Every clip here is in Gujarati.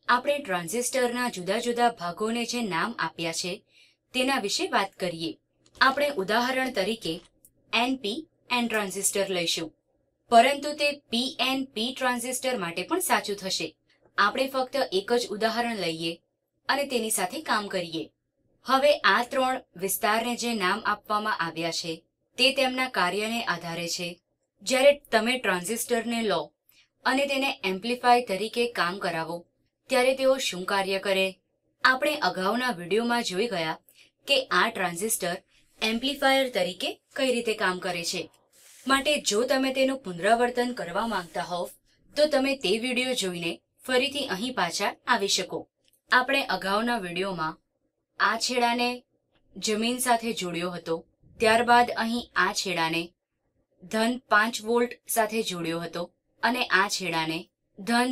આપણે ટ્રાન્ઝિસ્ટરના જુદા જુદા ભાગોને જે નામ આપ્યા છે તેના વિશે વાત કરીએ. આપણે ઉદાહરણ તરીકે NPN ટ્રાન્ઝિસ્ટર લઈશું, પરંતુ તે PNP ટ્રાન્ઝિસ્ટર માટે પણ સાચું થશે. આપણે ફક્ત એક જ ઉદાહરણ લઈએ અને તેની સાથે કામ કરીએ. હવે આ ત્રણ વિસ્તારને જે નામ આપવામાં આવ્યા છે તે તેમના કાર્યને આધારે છે. જ્યારે તમે ટ્રાન્ઝિસ્ટરને લો અને તેને એમ્પ્લીફાય તરીકે કામ કરાવો ત્યારે તેઓ શું કાર્ય કરે? આપણે અગાઉના વિડીયોમાં જોઈ ગયા કે આ ટ્રાન્ઝિસ્ટર એમ્પ્લીફાયર તરીકે કઈ રીતે કામ કરે છે. માટે જો તમે તેનું પુનરાવર્તન કરવા માંગતા હોવ તો તમે તે વિડીયો જોઈને ફરીથી અહીં પાછા આવી શકો. આપણે અગાઉના વિડીયોમાં આ છેડાને જમીન સાથે જોડ્યો હતો, ત્યારબાદ અહીં આ છેડાને ધન 5 વોલ્ટ સાથે જોડ્યો હતો અને આ છેડાને ધન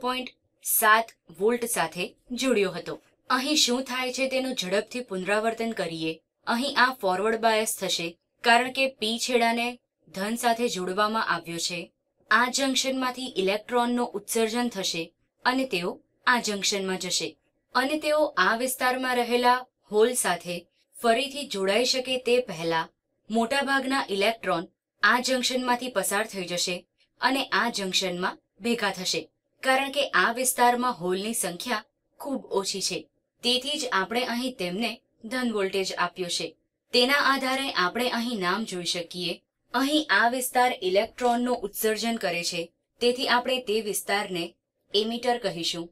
0.7 વોલ્ટ સાથે જોડ્યો હતો. અહીં શું થાય છે તેનું ઝડપથી પુનરાવર્તન કરીએ. અહીં આ ફોરવર્ડ બાયસ થશે કારણ કે P છેડાને ધન સાથે જોડવામાં આવ્યો છે. આ જંકશનમાંથી ઇલેક્ટ્રોનનું ઉત્સર્જન થશે અને તેઓ આ જંકશનમાં જશે અને તેઓ આ વિસ્તારમાં રહેલા હોલ સાથે ફરીથી જોડાઈ શકે તે પહેલા મોટાભાગના ઇલેક્ટ્રોન આ જંકશનમાંથી પસાર થઈ જશે અને આ જંકશનમાં ભેગા થશે, કારણ કે આ વિસ્તારમાં હોલની સંખ્યા ખૂબ ઓછી છે. તેથી જ આપણે અહીં તેમને ધન વોલ્ટેજ આપ્યો છે. તેના આધારે આપણે અહીં નામ જોઈ શકીએ. અહીં આ વિસ્તાર ઇલેક્ટ્રોનનું ઉત્સર્જન કરે છે, તેથી આપણે તે વિસ્તારને એમિટર કહીશું,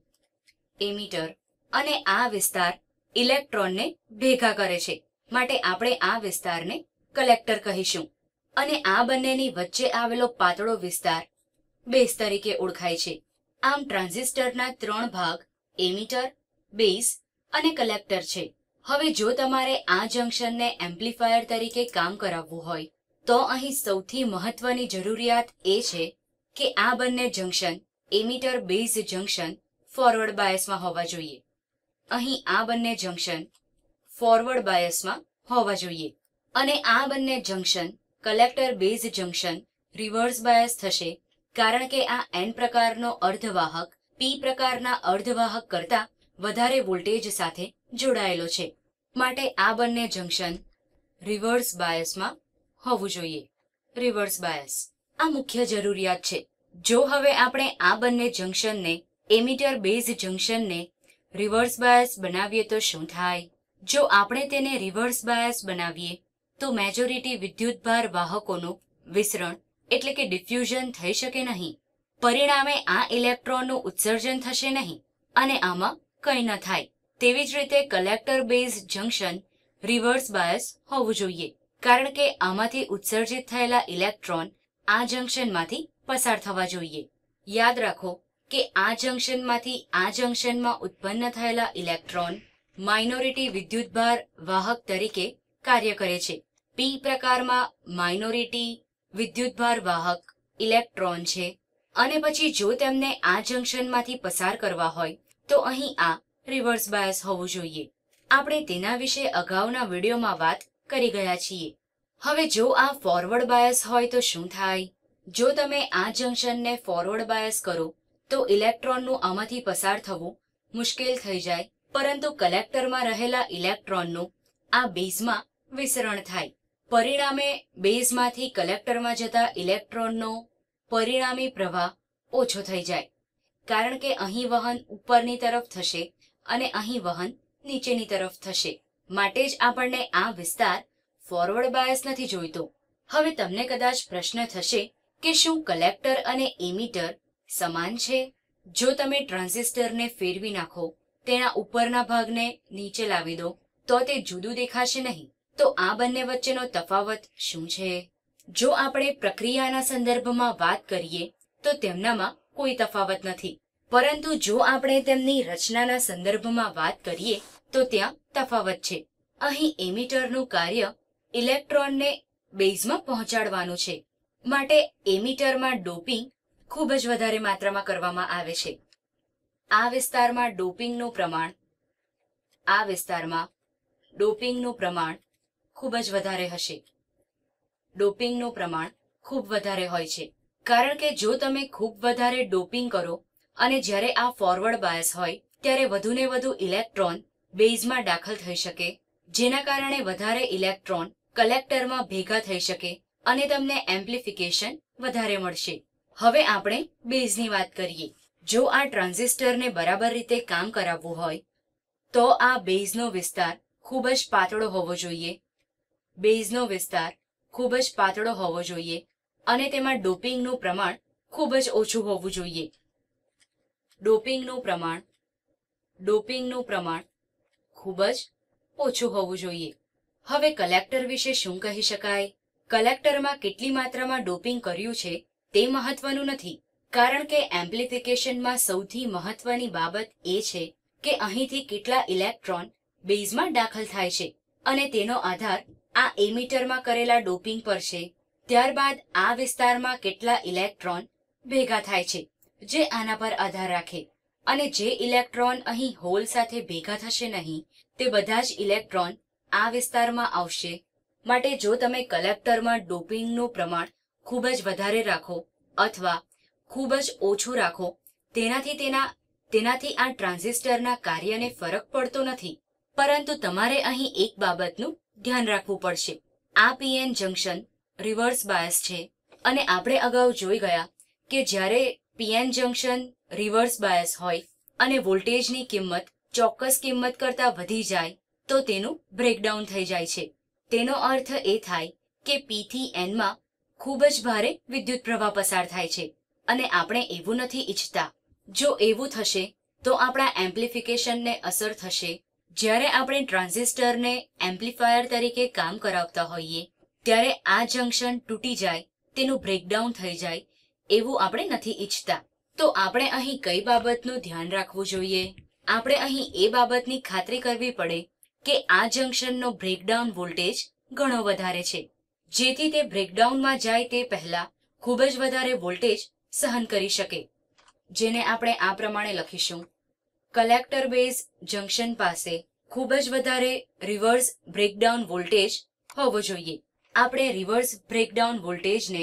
એમિટર. અને આ વિસ્તાર ઇલેક્ટ્રોનને ભેગા કરે છે, માટે આપણે આ વિસ્તારને કલેક્ટર કહીશું. અને આ બંનેની વચ્ચે આવેલો પાતળો વિસ્તાર બેઝ તરીકે ઓળખાય છે. આમ ટ્રાન્ઝિસ્ટરના 3 ભાગ એમિટર, બેઝ અને કલેક્ટર છે. હવે જો તમારે આ જંકશનને એમ્પ્લીફાયર તરીકે કામ કરાવવું હોય તો અહીં સૌથી મહત્વની જરૂરિયાત એ છે કે આ બંને junction emitter base junction forward બાયસમાં હોવા જોઈએ. અહીં આ બંને જંકશન ફોરવર્ડ બાયસમાં હોવા જોઈએ અને આ બંને junction collector base junction reverse bias થશે, કારણ કે આ N પ્રકારનો અર્ધવાહક P પ્રકારના અર્ધવાહક કરતાં વધારે વોલ્ટેજ સાથે જોડાયેલો છે. માટે આ બંને જંકશન રિવર્સ બાયસમાં હોવું જોઈએ. રિવર્સ બાયસ આ મુખ્ય જરૂરિયાત છે. જો હવે આપણે આ બંને જંકશનને એમિટર બેઝ જંકશનને રિવર્સ બાયસ બનાવીએ તો શું થાય? જો આપણે તેને રિવર્સ બાયસ બનાવીએ તો મેજોરિટી વિદ્યુતભાર વાહકોનું વિસરણ એટલે કે ડિફ્યુઝન થઈ શકે નહીં. પરિણામે આ ઇલેક્ટ્રોનનું ઉત્સર્જન થશે નહીં અને આમાં કંઈ ન થાય. તેવી જ રીતે collector base junction reverse bias હોવું જોઈએ, કારણ કે આમાંથી ઉત્સર્જિત થયેલા ઇલેક્ટ્રોન આ જંકશનમાંથી પસાર થવા જોઈએ. યાદ રાખો કે આ જંકશનમાંથી આ જંકશનમાં ઉત્પન્ન થયેલા ઇલેક્ટ્રોન માઇનોરિટી વિદ્યુતભાર વાહક તરીકે કાર્ય કરે છે. P પ્રકારમાં માઇનોરિટી વિદ્યુતભાર વાહક ઇલેક્ટ્રોન છે અને પછી જો તેમને આ જંકશનમાંથી પસાર કરવા હોય તો અહીં આ રિવર્સ બાયસ હોવું જોઈએ. આપણે તેના વિશે અગાઉના વિડીયોમાં વાત કરી ગયા છીએ. હવે જો આ ફોરવર્ડ બાયસ હોય તો શું થાય? જો તમે આ જંકશનને ફોરવર્ડ બાયસ કરો તો ઇલેક્ટ્રોનનું આમાંથી પસાર થવું મુશ્કેલ થઈ જાય, પરંતુ કલેક્ટરમાં રહેલા ઇલેક્ટ્રોનનું આ બેઝમાં વિસરણ થાય. પરિણામે બેઝમાંથી કલેક્ટરમાં જતા ઇલેક્ટ્રોનનો પરિણામી પ્રવાહ ઓછો થઈ જાય, કારણ કે અહીં વહન ઉપરની તરફ થશે અને અહીં વહન નીચેની તરફ થશે. માટે જ આપણને આ વિસ્તાર ફોરવર્ડ બાયસ નથી જોઈતો. હવે તમને કદાચ પ્રશ્ન થશે કે શું કલેક્ટર અને એમિટર સમાન છે? જો તમે ટ્રાન્ઝિસ્ટરને ફેરવી નાખો, તેના ઉપરના ભાગને નીચે લાવી દો તો તે જુદું દેખાશે નહીં. તો આ બંને વચ્ચેનો તફાવત શું છે? જો આપણે પ્રક્રિયાના સંદર્ભમાં વાત કરીએ તો તેમનામાં કોઈ તફાવત નથી, પરંતુ જો આપણે તેમની રચનાના સંદર્ભમાં વાત કરીએ તો ત્યાં તફાવત છે. અહીં એમિટરનું કાર્ય ઇલેક્ટ્રોનને બેઝમાં પહોંચાડવાનું છે, માટે એમિટરમાં ડોપિંગ ખૂબ જ વધારે માત્રામાં કરવામાં આવે છે. આ વિસ્તારમાં ડોપિંગનું પ્રમાણ ખૂબ જ વધારે હશે. ડોપિંગનું પ્રમાણ ખૂબ વધારે હોય છે, કારણ કે જો તમે ખૂબ વધારે ડોપિંગ કરો અને જ્યારે આ ફોરવર્ડ બાયસ હોય ત્યારે વધુને વધુ ઇલેક્ટ્રોન બેઝમાં દાખલ થઈ શકે, જેના કારણે વધારે ઇલેક્ટ્રોન કલેક્ટરમાં ભેગા થઈ શકે અને તમને એમ્પ્લિફિકેશન વધારે મળશે. હવે આપણે બેઝની વાત કરીએ. જો આ ટ્રાન્ઝિસ્ટરને બરાબર રીતે કામ કરાવવું હોય તો આ બેઝનો વિસ્તાર ખૂબ જ પાતળો હોવો જોઈએ. બેઝનો વિસ્તાર ખૂબ જ પાતળો હોવો જોઈએ અને તેમાં ડોપિંગનું પ્રમાણ ખૂબ જ ઓછું હોવું જોઈએ. ડોપિંગનું પ્રમાણ ખૂબ જ ઓછું હોવું જોઈએ. હવે કલેક્ટર વિશે શું કહી શકાય? કલેક્ટરમાં કેટલી માત્રામાં ડોપિંગ કર્યું છે તે મહત્વનું નથી, કારણ કે એમ્પ્લિફિકેશનમાં સૌથી મહત્વની બાબત એ છે કે અહીંથી કેટલા ઇલેક્ટ્રોન બેઝમાં દાખલ થાય છે અને તેનો આધાર આ એમિટરમાં કરેલા ડોપિંગ પર છે. ત્યારબાદ આ વિસ્તારમાં કેટલા ઇલેક્ટ્રોન ભેગા થાય છે જે આના પર આધાર રાખે, અને જે ઇલેક્ટ્રોન અહીં હોલ સાથે ભેગા થશે નહીં તે બધા જ ઇલેક્ટ્રોન આ વિસ્તારમાં આવશે. માટે જો તમે કલેક્ટરમાં ડોપિંગનું પ્રમાણ ખૂબ જ વધારે રાખો અથવા ખૂબ જ ઓછું રાખો, તેનાથી આ ટ્રાન્ઝિસ્ટરના કાર્યને ફરક પડતો નથી. પરંતુ તમારે અહીં એક બાબતનું ધ્યાન રાખવું પડશે. આ પીએન જંકશન રિવર્સ બાયસ છે અને આપણે અગાઉ જોઈ ગયા કે જ્યારે પીએન જંકશન રિવર્સ બાયસ હોય અને વોલ્ટેજની કિંમત ચોક્કસ કિંમત કરતાં વધી જાય તો તેનું બ્રેકડાઉન થઈ જાય છે. તેનો અર્થ એ થાય કે પી થી એનમાં ખૂબ જ ભારે વિદ્યુત પ્રવાહ પસાર થાય છે અને આપણે એવું નથી ઈચ્છતા. જો એવું થશે તો આપણા એમ્પ્લિફિકેશનને અસર થશે. જ્યારે આપણે ટ્રાન્ઝિસ્ટરને એમ્પ્લીફાયર તરીકે કામ કરાવતા હોઈએ ત્યારે આ જંકશન તૂટી જાય, તેનું બ્રેકડાઉન થઈ જાય, એવું આપણે નથી ઈચ્છતા. તો આપણે અહીં કઈ બાબતનું ધ્યાન રાખવું જોઈએ? આપણે અહીં એ બાબતની ખાતરી કરવી પડે કે આ જંકશનનો બ્રેકડાઉન વોલ્ટેજ ઘણો વધારે છે, જેથી તે બ્રેકડાઉનમાં જાય તે પહેલા ખૂબ જ વધારે વોલ્ટેજ સહન કરી શકે, જેને આપણે આ પ્રમાણે લખીશું. કલેક્ટર બેઝ જંકશન પાસે ખૂબ જ વધારે રિવર્સ બ્રેકડાઉન વોલ્ટેજ હોવો જોઈએ. આપણે રિવર્સ બ્રેકડાઉન વોલ્ટેજને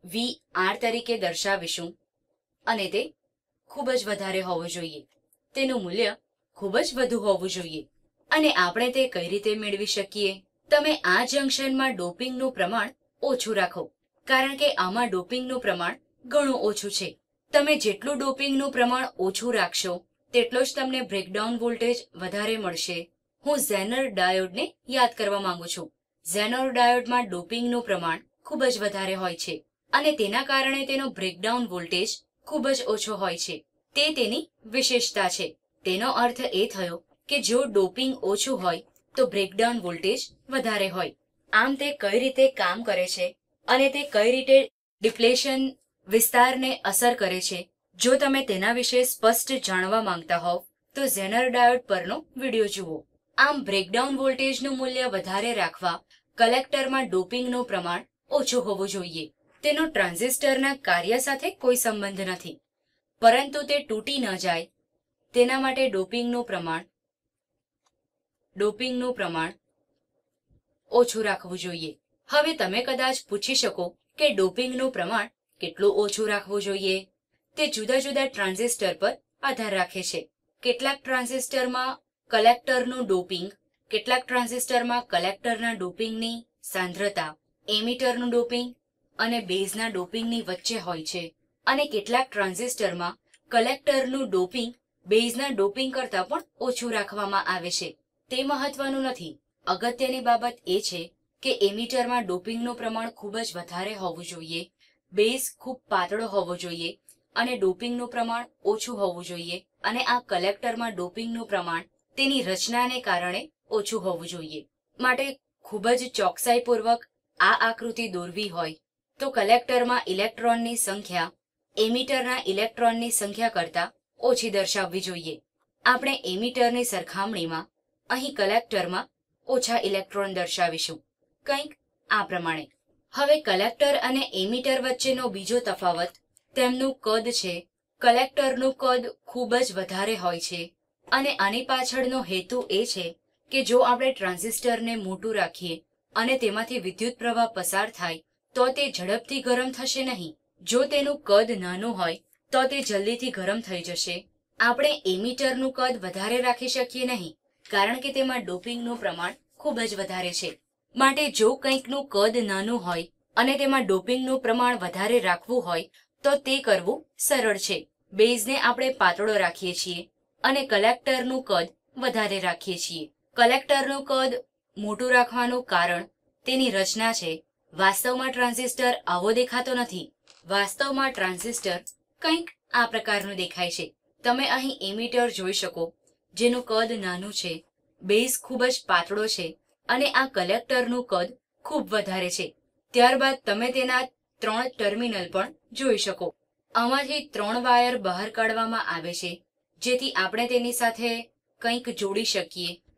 VR તરીકે દર્શાવીશું અને તે ખૂબ જ વધારે હોવો જોઈએ. તેનું મૂલ્ય ખૂબ જ વધુ હોવું જોઈએ. અને આપણે તે કઈ રીતે મેળવી શકીએ? તમે આ જંકશનમાં ડોપિંગનું પ્રમાણ ઓછું રાખો, કારણ કે આમાં ડોપિંગનું પ્રમાણ ઘણું ઓછું છે. તમે જેટલું ડોપિંગનું પ્રમાણ ઓછું રાખશો તેટલો જ તમને બ્રેકડાઉન વોલ્ટેજ વધારે મળશે. હું ઝેનર ડાયોડને યાદ કરવા માંગુ છું. ઝેનર ડાયોડમાં ડોપિંગનું પ્રમાણ ખૂબ જ વધારે હોય છે અને તેના કારણે તેનો બ્રેકડાઉન વોલ્ટેજ ખૂબ જ ઓછો હોય છે. તે તેની વિશેષતા છે. તેનો અર્થ એ થયો કે જો ડોપિંગ ઓછું હોય તો બ્રેકડાઉન વોલ્ટેજ વધારે હોય. આમ તે કઈ રીતે કામ કરે છે અને તે કઈ રીતે ડિપ્લેશન વિસ્તારને અસર કરે છે, જો તમે તેના વિશે સ્પષ્ટ જાણવા માંગતા હોવ તો ઝેનર ડાયોડ પરનો વિડીયો જુઓ. આમ બ્રેકડાઉન વોલ્ટેજનું મૂલ્ય વધારે રાખવા કલેક્ટરમાં ડોપિંગનું પ્રમાણ ઓછું હોવું જોઈએ. તેનો ટ્રાન્ઝિસ્ટરના કાર્ય સાથે કોઈ સંબંધ નથી, પરંતુ તે તૂટી ન જાય તેના માટે ડોપિંગનું પ્રમાણ ઓછું રાખવું જોઈએ. હવે તમે કદાચ પૂછી શકો કે ડોપિંગનું પ્રમાણ કેટલું ઓછું રાખવું જોઈએ? તે જુદા જુદા ટ્રાન્ઝિસ્ટર પર આધાર રાખે છે. કેટલાક ટ્રાન્ઝિસ્ટરમાં કલેક્ટરનું ડોપિંગ, કેટલાક ટ્રાન્ઝિસ્ટરમાં કલેક્ટરના ડોપિંગની સાંદ્રતા એમિટરનું ડોપિંગ અને બેઝના ડોપિંગની વચ્ચે હોય છે, અને કેટલાક ટ્રાન્ઝિસ્ટરમાં કલેક્ટરનું ડોપિંગ બેઝના ડોપિંગ કરતાં પણ ઓછું રાખવામાં આવે છે. તે મહત્વનું નથી. અગત્યની બાબત એ છે કે એમિટરમાં ડોપિંગનું પ્રમાણ ખૂબ જ વધારે હોવું જોઈએ, બેઝ ખૂબ પાતળો હોવો જોઈએ અને ડોપિંગનું પ્રમાણ ઓછું હોવું જોઈએ, અને આ કલેક્ટરમાં ડોપિંગનું પ્રમાણ તેની રચનાને કારણે ઓછું હોવું જોઈએ. માટે ખૂબ જ ચોકસાઈપૂર્વક આ આકૃતિ દોરવી હોય તો કલેક્ટરમાં ઇલેક્ટ્રોનની સંખ્યા એમિટરના ઇલેક્ટ્રોનની સંખ્યા કરતાં ઓછી દર્શાવવી જોઈએ. આપણે એમિટરની સરખામણીમાં અહીં કલેક્ટરમાં ઓછા ઇલેક્ટ્રોન દર્શાવીશું, કંઈક આ પ્રમાણે. હવે કલેક્ટર અને એમિટર વચ્ચેનો બીજો તફાવત તેમનું કદ છે. કલેક્ટરનું કદ ખૂબ જ વધારે હોય છે અને આની પાછળનો હેતુ એ છે કે જો આપણે ટ્રાન્ઝિસ્ટરને મોટું રાખીએ અને તેમાંથી વિદ્યુત પ્રવાહ પસાર થાય તો તે ઝડપથી ગરમ થશે નહીં. જો તેનું કદ નાનું હોય તો તે જલ્દીથી ગરમ થઈ જશે. આપણે એમીટરનું કદ વધારે રાખી શકીએ નહીં, કારણ કે તેમાં ડોપિંગનું પ્રમાણ ખૂબ જ વધારે છે. માટે જો કંઈકનું કદ નાનું હોય અને તેમાં ડોપિંગનું પ્રમાણ વધારે રાખવું હોય તો તે કરવું સરળ છે. બેઝને આપણે પાતળો રાખીએ છીએ અને કલેક્ટરનું કદ વધારે રાખીએ છીએ. કલેક્ટરનું કદ મોટું રાખવાનું કારણ તેની રચના છે. વાસ્તવમાં ટ્રાન્ઝિસ્ટર આવો દેખાતો નથી. વાસ્તવમાં ટ્રાન્ઝિસ્ટર કંઈક આ પ્રકારનું દેખાય છે. તમે અહીં એમીટર જોઈ શકો, જેનું કદ નાનું છે, બેઝ ખૂબ જ પાતળો છે અને આ કલેક્ટરનું કદ ખૂબ વધારે છે. ત્યારબાદ તમે તેના 3 ટર્મિનલ પણ જોઈ શકો. આમાંથી 3 વાયર બહાર કાઢવામાં આવે છે જેથી આપણે તેની સાથે કંઈક જોડી શકીએ